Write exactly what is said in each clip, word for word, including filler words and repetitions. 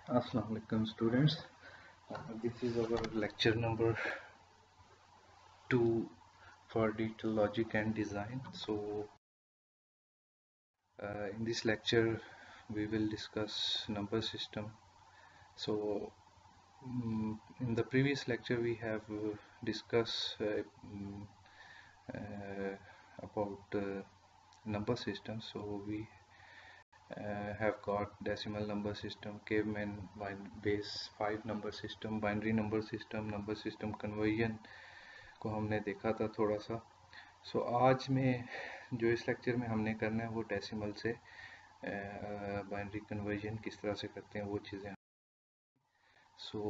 Assalamu alaikum students. Uh, this is our lecture number two for digital logic and design. So uh, in this lecture we will discuss number system. So um, in the previous lecture we have uh, discussed uh, um, uh, about uh, number system. So we Uh, have got decimal number system, caveman base five number system, binary number system, number system conversion को हमने देखा था थोड़ा सा. सो so, आज में जो इस लेक्चर में हमने करना है वो डेसिमल से बाइनरी कन्वर्जन किस तरह से करते हैं वो चीज़ें. So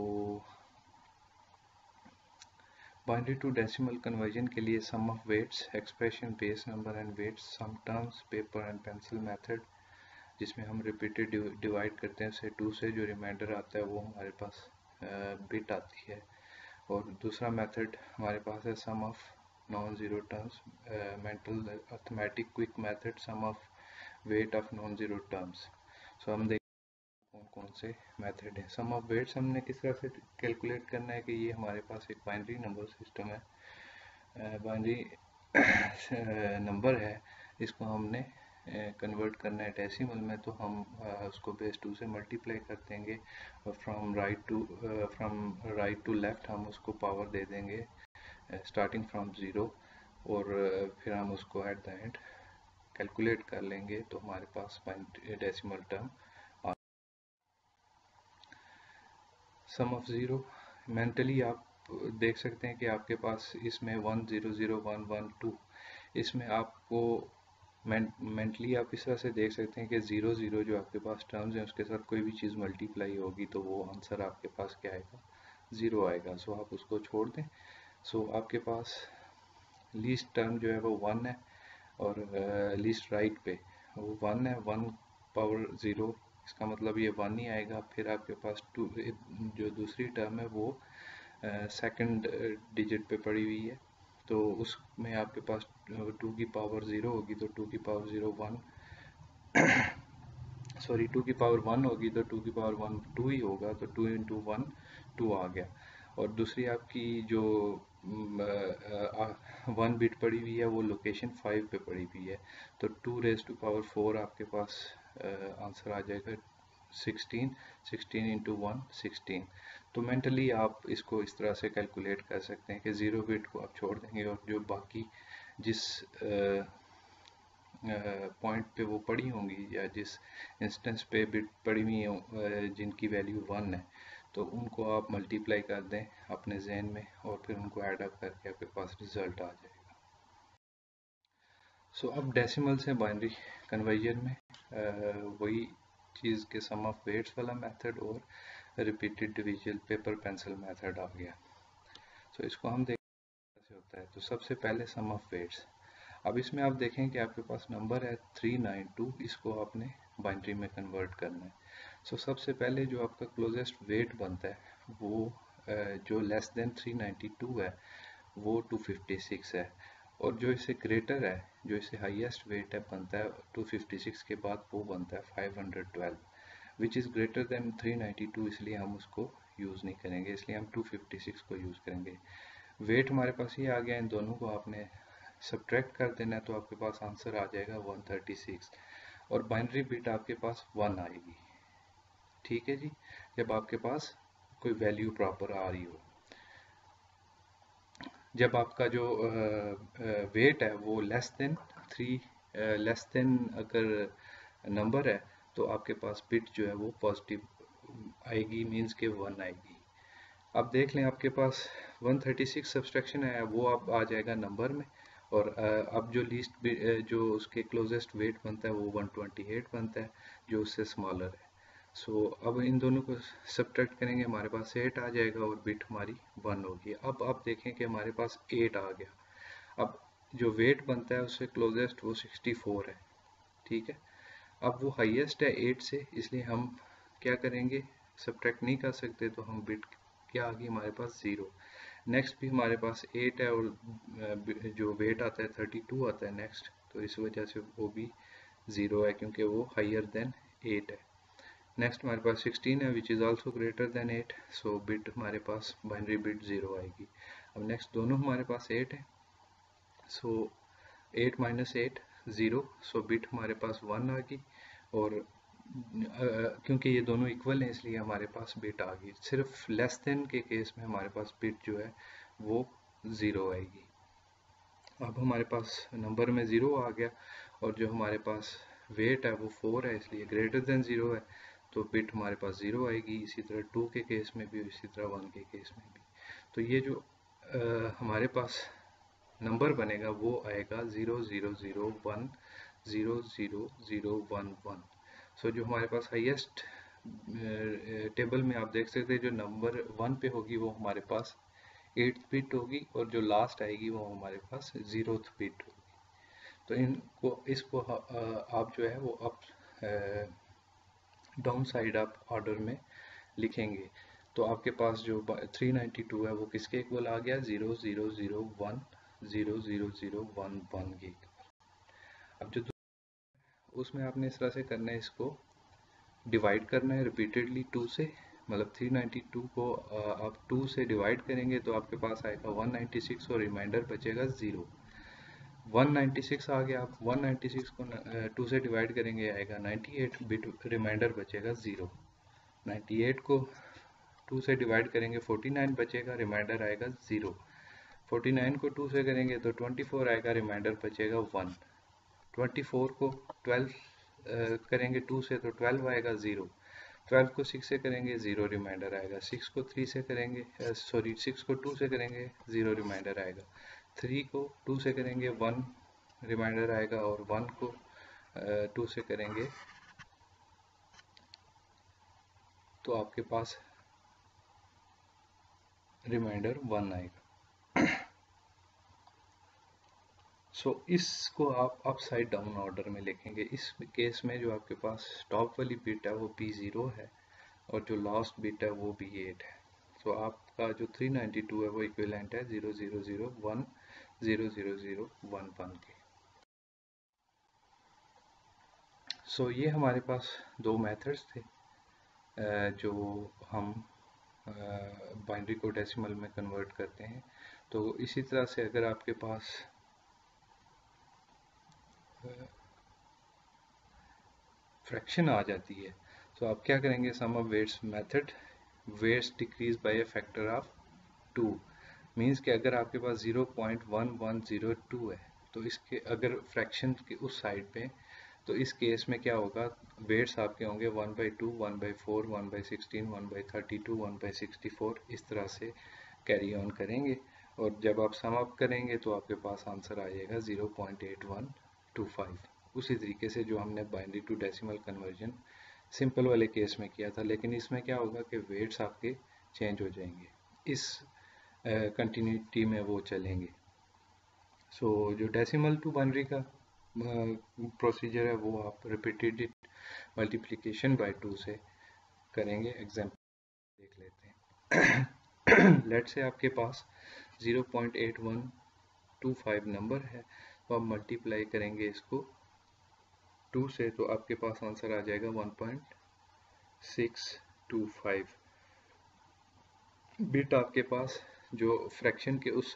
binary to decimal conversion के लिए sum of weights, expression, base number and weights, sum terms, paper and pencil method जिसमें हम रिपीटेड डिवाइड करते हैं से टू से, जो रिमाइंडर आता है वो हमारे पास बिट आती है. और दूसरा मेथड हमारे पास है sum of non zero terms, mental arithmetic quick method, sum of weight of non zero terms. So हम देखते हैं कौन कौन से मेथड हैं. सम ऑफ वेट्स हमने किस तरह से कैलकुलेट करना है कि ये हमारे पास एक बाइनरी नंबर सिस्टम है, बाइनरी नंबर है, इसको हमने कन्वर्ट uh, करना है डेसिमल में. तो हम uh, उसको बेस टू से मल्टीप्लाई कर देंगे और from right to from right to left हम उसको पावर दे देंगे स्टार्टिंग फ्रॉम ज़ीरो, और uh, फिर हम उसको एट द एंड कैलकुलेट कर लेंगे. तो हमारे पास डेसिमल टर्म आ. सम ऑफ ज़ीरो मेंटली आप देख सकते हैं कि आपके पास इसमें one zero zero one one two, इसमें आपको मेंटली आप इस तरह से देख सकते हैं कि ज़ीरो ज़ीरो जो आपके पास टर्म्स हैं उसके साथ कोई भी चीज़ मल्टीप्लाई होगी तो वो आंसर आपके पास क्या आएगा, ज़ीरो आएगा. सो आप उसको छोड़ दें. सो आपके पास लीस्ट टर्म जो है वो वन है और लीस्ट राइट पे वो वन है, वन पावर ज़ीरो, इसका मतलब ये वन ही आएगा. फिर आपके पास टू जो दूसरी टर्म है वो सेकंड डिजिट पे पड़ी हुई है, तो उसमें आपके पास टू की पावर ज़ीरो होगी तो टू की power zero one sorry two की पावर वन होगी तो टू की पावर वन टू ही होगा, तो टू इंटू वन टू आ गया. और दूसरी आपकी जो वन बिट पड़ी हुई है वो लोकेशन फाइव पे पड़ी हुई है, तो two raise to power four आपके पास आंसर आ जाएगा sixteen. Sixteen into one sixteen. तो मेंटली आप इसको इस तरह से कैलकुलेट कर सकते हैं कि ज़ीरो बिट को आप छोड़ देंगे और जो बाकी जिस पॉइंट पे वो पड़ी होंगी या जिस इंस्टेंस पे बिट पड़ी हुई है जिनकी वैल्यू वन है, तो उनको आप मल्टीप्लाई कर दें अपने जहन में और फिर उनको ऐड अप करके आपके पास रिजल्ट आ जाएगा. सो so, अब डेसिमल से बाइनरी कन्वर्जन में वही चीज़ के सम ऑफ वेट्स वाला मेथड और repeated division paper pencil method आ गया. सो so, इसको हम देखते कैसे होता है. तो सबसे पहले सम ऑफ वेट्स. अब इसमें आप देखें कि आपके पास नंबर है थ्री नाइन टू, इसको आपने बाइनरी में कन्वर्ट करना है. सो so, सबसे पहले जो आपका क्लोजेस्ट वेट बनता है वो जो less than three ninety two है वो टू फिफ्टी सिक्स है, और जो इससे ग्रेटर है, जो इससे हाईएस्ट वेट है बनता है टू फिफ्टी सिक्स के बाद वो बनता है five hundred twelve, which is greater than three ninety two, इसलिए हम उसको यूज़ नहीं करेंगे, इसलिए हम टू फिफ्टी सिक्स को यूज़ करेंगे. वेट हमारे पास ये आ गया, इन दोनों को आपने सब्ट्रैक्ट कर देना है तो आपके पास आंसर आ जाएगा वन थर्टी सिक्स, और बाइनरी बिट आपके पास वन आएगी. ठीक है जी, जब आपके पास कोई वैल्यू प्रॉपर आ रही हो. जब आपका जो वेट है वो less than three less than अगर नंबर है तो आपके पास बिट जो है वो पॉजिटिव आएगी, मींस के वन आएगी. अब देख लें आपके पास वन थर्टी सिक्स सब्सट्रैक्शन है वो अब आ जाएगा नंबर में, और अब जो लीस्ट जो उसके क्लोजेस्ट वेट बनता है वो वन ट्वेंटी एट बनता है जो उससे स्मॉलर है. सो so, अब इन दोनों को सब्ट्रैक्ट करेंगे, हमारे पास एट आ जाएगा और बिट हमारी वन होगी. अब आप देखें कि हमारे पास एट आ गया. अब जो वेट बनता है उससे क्लोजेस्ट वो सिक्सटी फोर है. ठीक है, अब वो हाईएस्ट है एट से, इसलिए हम क्या करेंगे, सब्ट्रैक्ट नहीं कर सकते, तो हम बिट क्या आ गई हमारे पास ज़ीरो. नेक्स्ट भी हमारे पास एट है और जो वेट आता है थर्टी टू आता है नेक्स्ट, तो इस वजह से वो भी ज़ीरो है क्योंकि वो हाइयर देन एट है. नेक्स्ट हमारे पास सिक्सटीन है which is also greater than eight, so bit हमारे पास बाइनरी बिट ज़ीरो आएगी। अब नेक्स्ट दोनों हमारे पास एट है, so eight minus eight zero, so bit हमारे पास वन आ गई। और uh, क्योंकि ये दोनों इक्वल हैं इसलिए हमारे पास बिट आ गई। सिर्फ लेस देन के केस में हमारे पास बिट जो है वो ज़ीरो आएगी। अब हमारे पास नंबर में ज़ीरो आ गया और जो हमारे पास वेट है वो फोर है, इसलिए ग्रेटर देन ज़ीरो है, तो बिट हमारे पास ज़ीरो आएगी। इसी तरह टू के केस में भी, इसी तरह वन के केस में भी। तो ये जो आ, हमारे पास नंबर बनेगा वो आएगा zero zero zero one zero zero zero one one. So जो हमारे पास हाईएस्ट टेबल में आप देख सकते हैं जो नंबर वन पे होगी वो हमारे पास एट्थ बिट होगी और जो लास्ट आएगी वो हमारे पास ज़ीरोथ बिट होगी। तो इनको इसको आप जो है वो अप डाउन साइड आप ऑर्डर में लिखेंगे। तो आपके पास जो थ्री नाइन्टी टू है वो किसके इक्वल आ गया, zero zero zero one zero zero zero one one के। अब जो उसमें आपने इस तरह से करना है, इसको डिवाइड करना है रिपीटेडली टू से, मतलब थ्री नाइन्टी टू को आप टू से डिवाइड करेंगे तो आपके पास आएगा वन नाइन्टी सिक्स और रिमाइंडर बचेगा ज़ीरो। वन नाइन्टी सिक्स आ गया, आप वन नाइन्टी सिक्स को टू से डिवाइड करेंगे आएगा नाइन्टी एट, बिट रिमाइंडर बचेगा ज़ीरो। नाइन्टी एट को टू से डिवाइड करेंगे फोर्टी नाइन बचेगा, रिमाइंडर आएगा ज़ीरो। फोर्टी नाइन को टू से करेंगे तो ट्वेंटी फोर आएगा, रिमाइंडर बचेगा वन। ट्वेंटी फोर को ट्वेल्व करेंगे टू से तो ट्वेल्व आएगा ज़ीरो। ट्वेल्व को सिक्स से करेंगे ज़ीरो, रिमाइंडर आएगा। सिक्स को थ्री से करेंगे, सॉरी सिक्स को टू से करेंगे ज़ीरो, रिमाइंडर आएगा। थ्री को टू से करेंगे वन, रिमाइंडर आएगा। और वन को टू से करेंगे तो आपके पास रिमाइंडर वन आएगा। सो so, इसको आप अप साइड डाउन ऑर्डर में लिखेंगे। इस केस में जो आपके पास टॉप वाली बिट है वो पी ज़ीरो है और जो लास्ट बिट है वो पी एट है। सो so, आपका जो थ्री नाइन्टी टू है वो इक्विवेलेंट है zero zero zero one zero zero zero one one के। सो so, ये हमारे पास दो मेथड्स थे जो हम बाइनरी को डेसिमल में कन्वर्ट करते हैं। तो इसी तरह से अगर आपके पास फ्रैक्शन आ जाती है तो आप क्या करेंगे, sum of weights method, weights decrease by a factor of two. Means कि अगर आपके पास zero point one one zero two है तो इसके अगर फ्रैक्शन के उस साइड पे, तो इस केस में क्या होगा, वेट्स आपके होंगे one by two, one by four, one by sixteen, one by thirty two, one by sixty four, इस तरह से कैरी ऑन करेंगे। और जब आप सम अप करेंगे तो आपके पास आंसर आ जाएगा zero point eight one two five. उसी तरीके से जो हमने binary to decimal conversion simple वाले केस में किया था, लेकिन इसमें क्या होगा कि वेट्स आपके चेंज हो जाएंगे, इस कंटिन्यूटी uh, में वो चलेंगे। सो so, जो डेसिमल टू बाइनरी का प्रोसीजर है वो आप रिपीटेड मल्टीप्लिकेशन बाय टू से करेंगे। एग्जाम्पल देख लेते हैं। लेट से आपके पास zero point eight one two five number है, तो आप मल्टीप्लाई करेंगे इसको टू से तो आपके पास आंसर आ जाएगा one point six two five. Bit आपके पास जो फ्रैक्शन के उस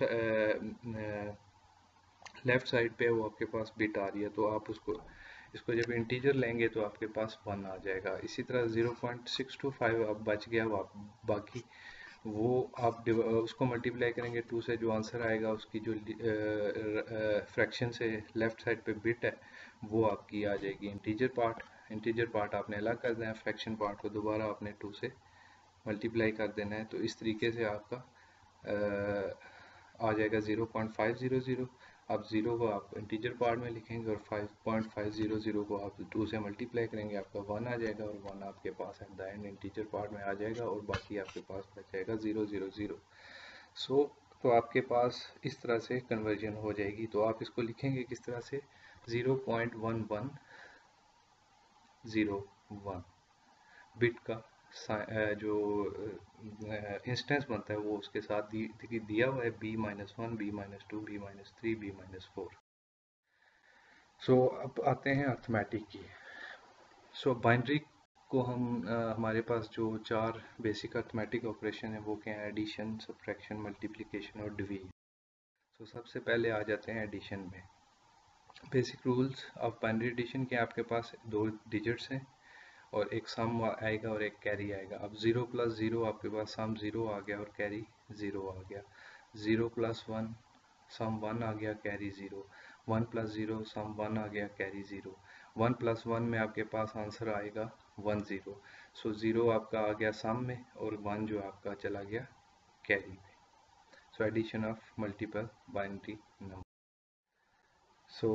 लेफ्ट साइड पे वो आपके पास बिट आ रही है, तो आप उसको इसको जब इंटीजर लेंगे तो आपके पास वन आ जाएगा। इसी तरह zero point six two five अब बच गया, वो बाकी वो आप उसको मल्टीप्लाई करेंगे टू से, जो आंसर आएगा उसकी जो फ्रैक्शन से लेफ्ट साइड पे बिट है वो आपकी आ जाएगी इंटीजर पार्ट। इंटीजर पार्ट आपने अलग कर देना है, फ्रैक्शन पार्ट को दोबारा आपने टू से मल्टीप्लाई कर देना है। तो इस तरीके से आपका आ, आ जाएगा zero point five zero zero. आप ज़ीरो को आप इंटीजर पार्ट में लिखेंगे और five point five zero zero को आप टू से मल्टीप्लाई करेंगे, आपका वन आ जाएगा और वन आपके पास at the end integer part में आ जाएगा और बाकी आपके पास बच जाएगा ज़ीरो ज़ीरो ज़ीरो। सो तो आपके पास इस तरह से कन्वर्जन हो जाएगी। तो आप इसको लिखेंगे किस तरह से, zero point one one zero one bit का जो इंस्टेंस बनता है वो उसके साथ दी, दिया हुआ है B minus one, B minus two, B minus three, B minus four. So अब आते हैं अर्थमेटिक की। सो बाइनरी को हम आ, हमारे पास जो चार बेसिक अर्थमेटिक ऑपरेशन है वो क्या है, एडिशन, सब्ट्रैक्शन, मल्टीप्लिकेशन और डिवीजन। तो सबसे पहले आ जाते हैं एडिशन में। Basic rules of binary addition के आपके पास दो डिजिट्स हैं और एक सम आएगा और एक कैरी आएगा। अब जीरो प्लस जीरो आपके पास सम जीरो आ गया और कैरी जीरो आ गया। Zero plus one sum one आ गया, carry zero. One plus zero sum one आ गया, carry zero. One plus one में आपके पास आंसर आएगा वन जीरो। सो जीरो आपका आ गया सम में और वन जो आपका चला गया कैरी में। So addition of multiple binary number. So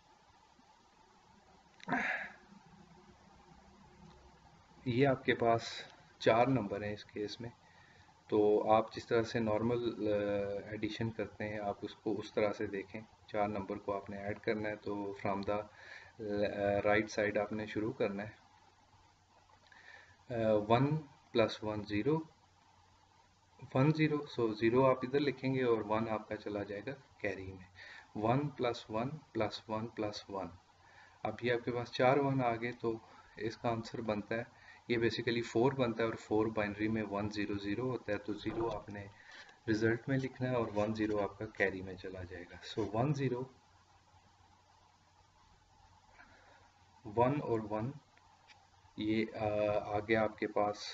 ये आपके पास चार नंबर हैं इस केस में। तो आप जिस तरह से नॉर्मल एडिशन करते हैं आप उसको उस तरह से देखें। चार नंबर को आपने ऐड करना है तो फ्रॉम द राइट साइड आपने शुरू करना है। One plus one zero, one zero, so zero आप इधर लिखेंगे और वन आपका चला जाएगा कैरी में। One plus one plus one plus one. अब ये आपके पास चार वन आ गए तो इसका आंसर बनता है, ये बेसिकली फोर बनता है और फोर बाइनरी में वन ज़ीरो ज़ीरो होता है। तो ज़ीरो आपने रिजल्ट में लिखना है और वन ज़ीरो आपका कैरी में चला जाएगा। सो वन ज़ीरो, वन और वन ये आ, आ गया आपके पास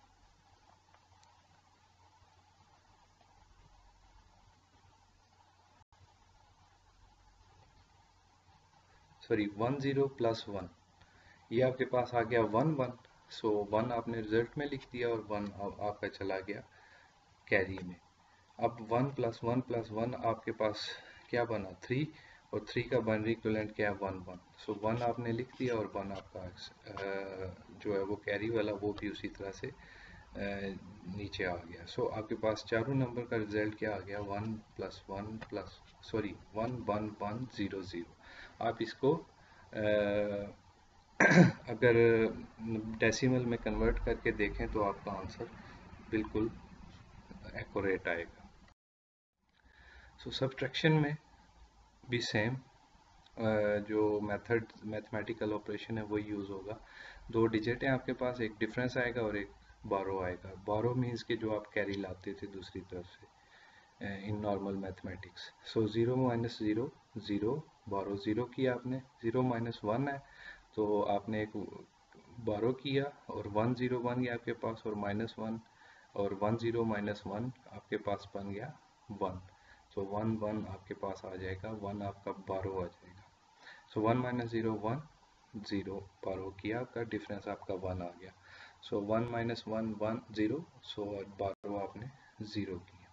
sorry one zero plus one, ये आपके पास आ गया वन वन। सो वन आपने रिजल्ट में लिख दिया और वन आपका चला गया कैरी में। अब one plus one plus one आपके पास क्या बना, थ्री, और थ्री का बाइनरी इक्विवेलेंट क्या है, वन वन। सो वन आपने लिख दिया और वन आपका आ, जो है वो कैरी वाला वो भी उसी तरह से आ, नीचे आ गया। सो so, आपके पास चारों नंबर का रिजल्ट क्या आ गया, one plus one plus sorry one one one zero zero. आप इसको आ, अगर डेसिमल में कन्वर्ट करके देखें तो आपका आंसर बिल्कुल एक्यूरेट आएगा। सो सब्ट्रैक्शन में भी सेम जो मेथड मैथमेटिकल ऑपरेशन है वो यूज़ होगा। दो डिजिट हैं आपके पास, एक डिफरेंस आएगा और एक बारो आएगा। बारो मीन्स के जो आप कैरी लाते थे दूसरी तरफ से in normal mathematics. So zero minus zero zero, borrow zero किया आपने, ज़ीरो माइनस वन है तो आपने एक बारो किया और वन ज़ीरो बन गया आपके पास और माइनस वन, और वन ज़ीरो माइनस वन आपके पास बन गया वन। तो वन वन आपके पास आ जाएगा, वन आपका बारो आ जाएगा। So one minus zero one, zero borrow किया आपका, डिफरेंस आपका वन आ गया। So one minus one one zero, so borrow आपने ज़ीरो किया।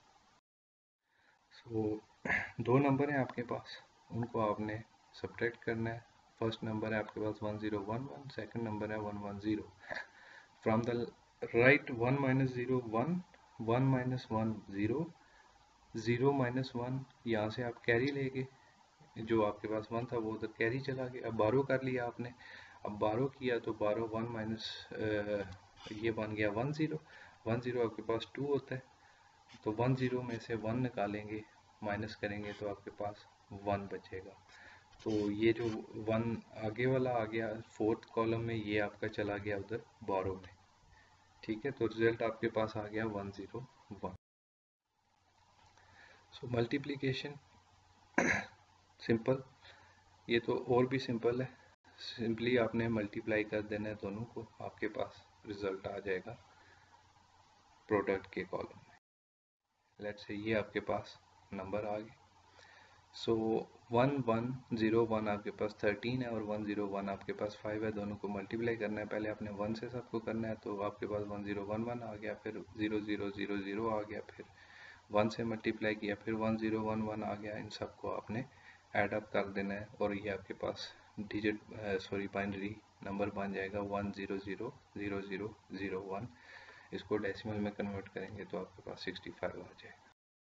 सो so, दो नंबर हैं आपके पास, उनको आपने सब्ट्रैक्ट करना है। फर्स्ट नंबर है आपके पास one zero one one, second number है one one zero. From the right one minus zero one, one minus one zero, zero minus one, यहाँ से आप कैरी लेके जो आपके पास वन था वो उधर कैरी चला गया। अब बारो कर लिया आपने, अब बारो किया तो बारो वन माइनस ये बन गया वन ज़ीरो। वन ज़ीरो आपके पास टू होता है तो वन ज़ीरो में से वन निकालेंगे, माइनस करेंगे तो आपके पास वन बचेगा। तो ये जो वन आगे वाला आ गया फोर्थ कॉलम में, ये आपका चला गया उधर बारो में। ठीक है, तो रिजल्ट आपके पास आ गया one zero one. So multiplication simple, ये तो और भी सिंपल है। सिंपली आपने मल्टीप्लाई कर देना है दोनों को, आपके पास रिजल्ट आ जाएगा प्रोडक्ट के कॉलम में। लेट्स से ये आपके पास नंबर आ गए। So one one zero one आपके पास थर्टीन है और वन ज़ीरो वन आपके पास फाइव है। दोनों को मल्टीप्लाई करना है, पहले आपने वन से सबको करना है तो आपके पास वन ज़ीरो वन वन आ गया, फिर ज़ीरो ज़ीरो ज़ीरो ज़ीरो आ गया, फिर वन से मल्टीप्लाई किया, फिर वन ज़ीरो वन वन आ गया। इन सबको आपने ऐड अप कर देना है और ये आपके पास डिजिट सॉरी बाइनरी नंबर बन जाएगा one zero zero zero zero zero one. इसको डेसिमल में कन्वर्ट करेंगे तो आपके पास सिक्सटी फाइव आ जाएगा।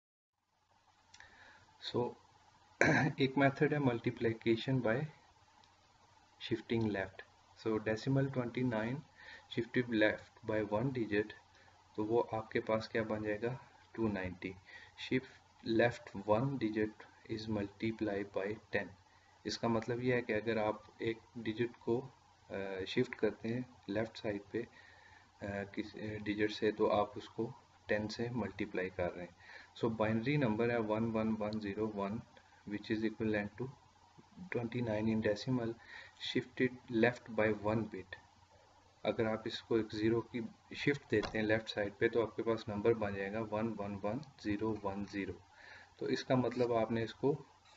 सो so, एक मेथड है multiplication by shifting left. So decimal twenty nine shifted left by one digit, तो वो आपके पास क्या बन जाएगा two ninety. Shift left one digit is multiply by ten. इसका मतलब ये है कि अगर आप एक डिजिट को शिफ्ट करते हैं लेफ़्ट साइड पे किस डिजिट से, तो आप उसको टेन से मल्टीप्लाई कर रहे हैं। सो बाइनरी नंबर है one one one zero one which is equivalent to twenty nine in decimal shifted left by one bit. अगर आप इसको एक ज़ीरो की शिफ्ट देते हैं लेफ़्ट साइड पे तो आपके पास नंबर बन जाएगा one one one zero one zero. तो इसका मतलब आपने इसको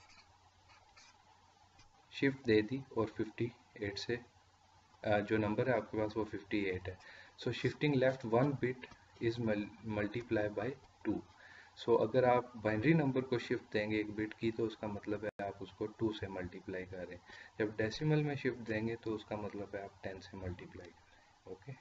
शिफ्ट दे दी और फिफ्टी एट से जो नंबर है आपके पास वो फिफ्टी एट है। So shifting left one bit is multiply by two. So अगर आप बाइनरी नंबर को शिफ्ट देंगे एक बिट की तो उसका मतलब है आप उसको टू से मल्टीप्लाई कर रहे हैं। जब डेसिमल में शिफ्ट देंगे तो उसका मतलब है आप टेन से मल्टीप्लाई कर रहे हैं। Okay,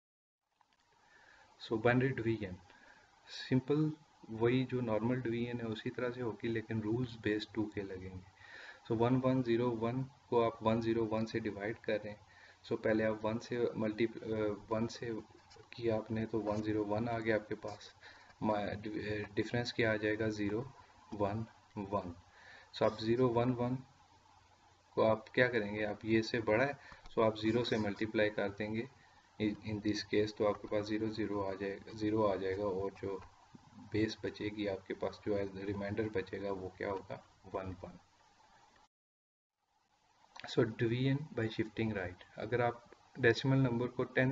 so binary division simple वही जो नॉर्मल डिवीजन है उसी तरह से होगी, लेकिन रूल्स बेस्ड टू के लगेंगे। सो वन वन ज़ीरो वन को आप वन ज़ीरो वन से डिवाइड कर रहे हैं। सो so, पहले आप वन से मल्टी वन से किया आपने तो वन ज़ीरो वन आ गया आपके पास। डिफरेंस क्या आ जाएगा ज़ीरो वन वन। सो आप ज़ीरो वन वन को आप क्या करेंगे, आप ये से बड़ा है सो so आप ज़ीरो से मल्टीप्लाई कर देंगे इन दिस केस, तो आपके पास ज़ीरो ज़ीरो आ जाएगा ज़ीरो आ जाएगा और जो बेस बचेगी आपके पास जो रिमाइंडर बचेगा वो क्या होगा one one. So division by shifting right, अगर आप डेसिमल नंबर को टेन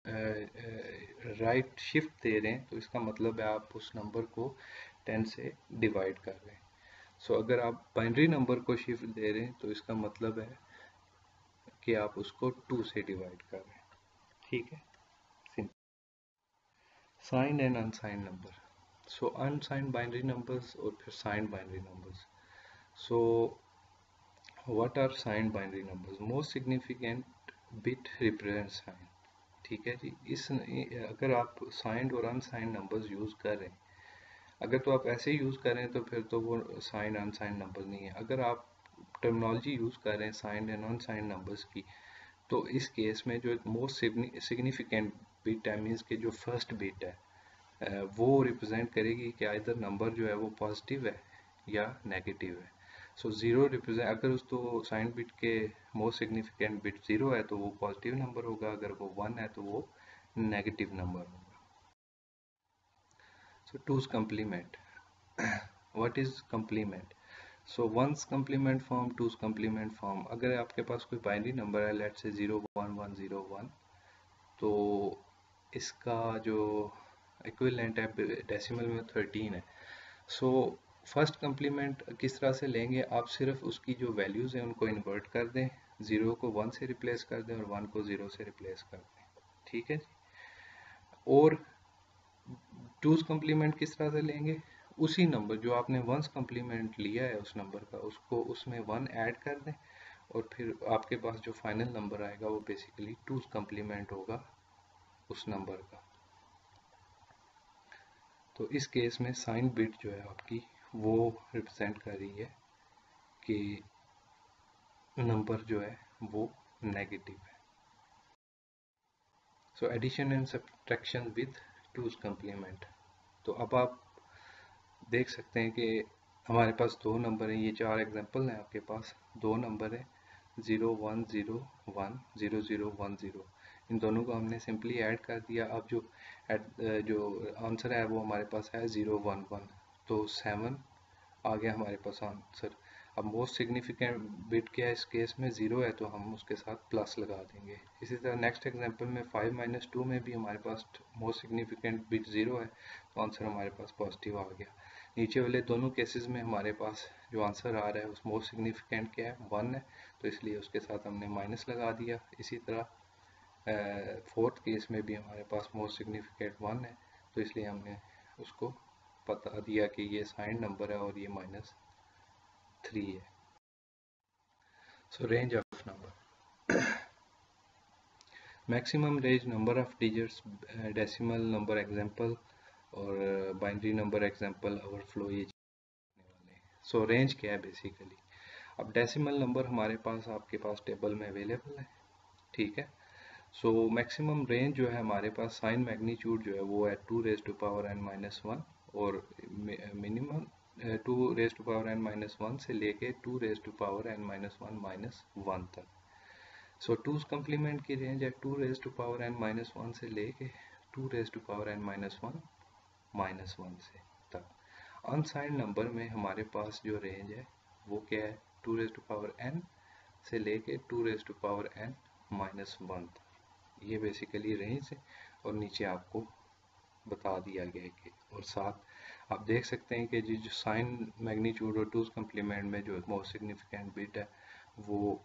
राइट शिफ्ट दे रहे हैं तो इसका मतलब है आप उस नंबर को टेन से डिवाइड कर रहे हैं। सो so, अगर आप बाइनरी नंबर को शिफ्ट दे रहे हैं तो इसका मतलब है कि आप उसको टू से डिवाइड कर रहे हैं। ठीक है, signed and unsigned number. So unsigned binary numbers और फिर signed binary numbers. So what are signed binary numbers? Most significant bit represents sign। ठीक है जी, इस अगर आप साइंड और अनसाइंड नंबर्स यूज़ कर रहे हैं, अगर तो आप ऐसे यूज़ कर रहे हैं तो फिर तो वो साइंड अनसाइंड नंबर नहीं है। अगर आप टर्मिनोलॉजी यूज़ कर रहे हैं साइंड एंड अनसाइंड नंबर्स की, तो इस केस में जो मोस्ट सिग्निफिकेंट बिट है मीन्स के जो फर्स्ट बिट है वो रिप्रेजेंट करेगी कि इधर नंबर जो है वो पॉजिटिव है या नेगेटिव है। सो so, ज़ीरो रिप्रेजेंट, अगर उस तो साइन बिट के मोस्ट सिग्निफिकेंट बिट ज़ीरो है तो वो पॉजिटिव नंबर होगा, अगर वो वन है तो वो नेगेटिव नंबर होगा। So two's complement, what is complement? So one's complement form, two's complement form. अगर आपके पास कोई बाइनरी नंबर है let's say zero one one zero one, तो इसका जो इक्विवेलेंट है डेसिमल में थर्टीन है। सो फर्स्ट कम्प्लीमेंट किस तरह से लेंगे, आप सिर्फ उसकी जो वैल्यूज़ हैं उनको इन्वर्ट कर दें, ज़ीरो को वन से रिप्लेस कर दें और वन को ज़ीरो से रिप्लेस कर दें। ठीक है जी। और टूज कम्प्लीमेंट किस तरह से लेंगे, उसी नंबर जो आपने वंस कम्प्लीमेंट लिया है उस नंबर का उसको उसमें वन ऐड कर दें और फिर आपके पास जो फाइनल नंबर आएगा वो बेसिकली टूज कम्प्लीमेंट होगा उस नंबर का। तो इस केस में साइन बिट जो है आपकी वो रिप्रेजेंट कर रही है कि नंबर जो है वो नेगेटिव है। So addition and subtraction with two's complement. तो अब आप देख सकते हैं कि हमारे पास दो नंबर हैं, ये चार एग्जांपल हैं आपके पास, दो नंबर हैं zero one zero one zero zero one zero. इन दोनों को हमने सिंपली ऐड कर दिया। अब जो एड जो आंसर है वो हमारे पास है ज़ीरो वन वन, तो सेवन आ गया हमारे पास आंसर। अब मोस्ट सिग्निफिकेंट बिट क्या है इस केस में, ज़ीरो है तो हम उसके साथ प्लस लगा देंगे। इसी तरह नेक्स्ट एग्जांपल में फाइव माइनस टू में भी हमारे पास मोस्ट सिग्निफिकेंट बिट ज़ीरो है तो आंसर हमारे पास पॉजिटिव आ गया। नीचे वाले दोनों केसेस में हमारे पास जो आंसर आ रहा है उस मोस्ट सिग्निफिकेंट क्या है, वन है, तो इसलिए उसके साथ हमने माइनस लगा दिया। इसी तरह फोर्थ केस में भी हमारे पास मोस्ट सिग्निफिकेंट वन है तो इसलिए हमने उसको बता दिया कि ये साइन नंबर है और ये माइनस थ्री है। So range of number, maximum range number of digits, decimal number example और बाइनरी नंबर एग्जांपल ओवरफ्लो ये वाले। सो रेंज क्या है बेसिकली, अब डेसिमल नंबर हमारे पास आपके पास टेबल में अवेलेबल है। ठीक है, सो मैक्सिमम रेंज जो है हमारे पास साइन मैग्नीट्यूड जो है वो है two raise to power n minus one और minimum two raise to power n minus one से लेके two raise to power n minus one minus one तक। सो टूज कम्प्लीमेंट की रेंज है two raise to power n minus one से लेके two raise to power n minus one minus one से तक। Unsigned number में हमारे पास जो रेंज है वो क्या है, two raise to power n से लेके two raise to power n minus one तक। ये बेसिकली रेंज है और नीचे आपको बता दिया गया है कि, और साथ आप देख सकते हैं कि जो साइन मैग्नीट्यूड और टूज कम्प्लीमेंट में जो मोस्ट सिग्निफिकेंट बिट है वो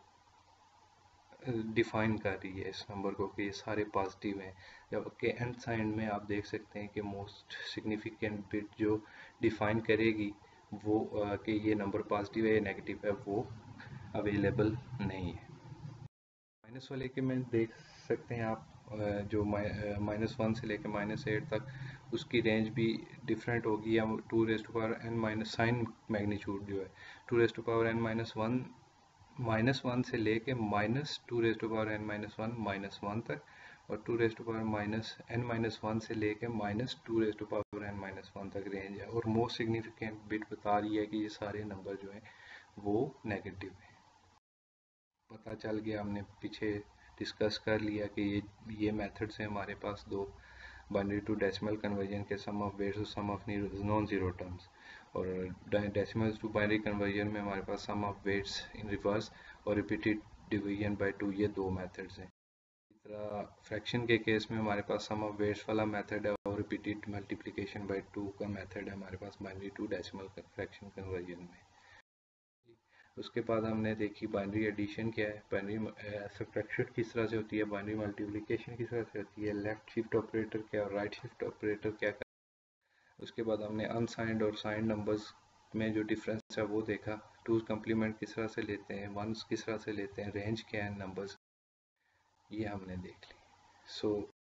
डिफाइन कर रही है इस नंबर को कि ये सारे पॉजिटिव हैं, जबकि एंड साइन में आप देख सकते हैं कि मोस्ट सिग्निफिकेंट बिट जो डिफाइन करेगी वो uh, कि ये नंबर पॉजिटिव है या नेगेटिव है वो अवेलेबल नहीं है। माइनस वाले के में देख सकते हैं आप uh, जो माइनस वन से लेकर माइनस एट तक उसकी रेंज भी डिफरेंट होगी, या two raise to power n minus sign magnitude जो है two raise to power n minus one minus one से लेके minus two raise to power n minus one minus one तक, और two raise to power minus n minus one से लेके minus two raise to power n minus one तक range है। और most significant bit बता रही है कि ये सारे नंबर जो हैं वो नेगेटिव है। पता चल गया, हमने पीछे डिस्कस कर लिया कि ये ये मेथड्स हैं हमारे पास दो, बाइनरी टू डेसिमल कन्वर्जन के सम ऑफ वेट्स और sum of non zero terms, और डेसिमल टू बाइनरी कन्वर्जन में हमारे पास sum of weights in reverse और रिपीटेड डिवीजन बाय टू, ये दो मेथड्स हैं। इस तरह फ्रैक्शन के केस में हमारे पास सम ऑफ वेट्स वाला मेथड है और रिपीटेड मल्टीप्लिकेशन बाय टू का मेथड है हमारे पास binary to decimal fraction conversion में। उसके बाद हमने देखी बाइनरी एडिशन क्या है, बाइनरी सब्ट्रैक्शन किस तरह से होती है, बाइनरी मल्टीप्लिकेशन किस तरह से होती है, लेफ्ट शिफ्ट ऑपरेटर क्या और राइट शिफ्ट ऑपरेटर क्या कर। उसके बाद हमने अनसाइंड और साइंड नंबर्स में जो डिफरेंस है वो देखा, टूज कम्प्लीमेंट किस तरह से लेते हैं, वंस किस तरह से लेते हैं, रेंज क्या है नंबर्स, ये हमने देख ली। सो so,